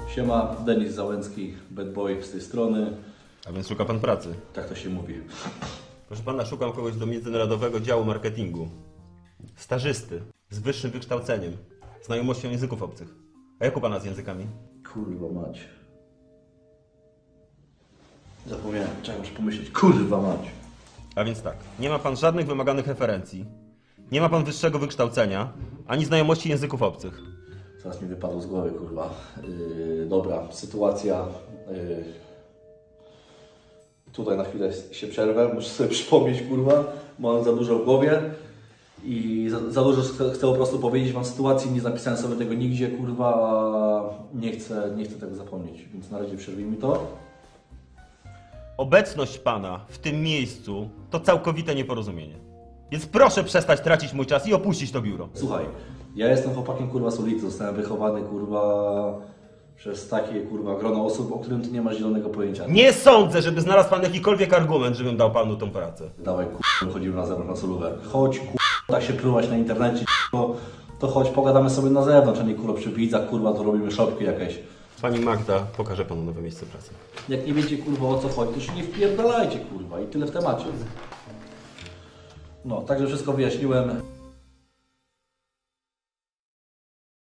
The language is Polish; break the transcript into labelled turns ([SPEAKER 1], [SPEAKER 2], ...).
[SPEAKER 1] Siema, Denis Załęcki, bad boy z tej strony.
[SPEAKER 2] A więc szuka pan pracy?
[SPEAKER 1] Tak to się mówi.
[SPEAKER 2] Proszę pana, szukam kogoś do międzynarodowego działu marketingu. Stażysty, z wyższym wykształceniem, znajomością języków obcych. A jak u pana z językami?
[SPEAKER 1] Kurwa mać. Zapomniałem, trzeba już pomyśleć. Kurwa mać.
[SPEAKER 2] A więc tak, nie ma pan żadnych wymaganych referencji, nie ma pan wyższego wykształcenia, ani znajomości języków obcych.
[SPEAKER 1] Zaraz mi wypadło z głowy, kurwa. Dobra, sytuacja. Tutaj na chwilę się przerwę, muszę sobie przypomnieć, kurwa. Mam za dużo w głowie i za dużo chcę po prostu powiedzieć wam sytuacji. Nie zapisałem sobie tego nigdzie, kurwa, a nie chcę tego zapomnieć, więc na razie przerwijmy to.
[SPEAKER 2] Obecność pana w tym miejscu to całkowite nieporozumienie. Więc proszę przestać tracić mój czas i opuścić to biuro.
[SPEAKER 1] Słuchaj, ja jestem chłopakiem, kurwa, z ulicy. Zostałem wychowany, kurwa, przez takie, kurwa, grono osób, o którym ty nie masz zielonego pojęcia.
[SPEAKER 2] Nie sądzę, żeby znalazł pan jakikolwiek argument, żebym dał panu tą pracę.
[SPEAKER 1] Dawaj, kurwa, chodzimy na zewnątrz na solówę. Chodź, kurwa, tak się pruwać na internecie, to chodź, pogadamy sobie na zewnątrz, a nie, kurwa, przy widzach, kurwa, to robimy szopki jakieś.
[SPEAKER 2] Pani Magda pokaże panu nowe miejsce pracy.
[SPEAKER 1] Jak nie wiecie, kurwa, o co chodzi, to się nie wpierdalajcie, kurwa, i tyle w temacie. No, także wszystko wyjaśniłem.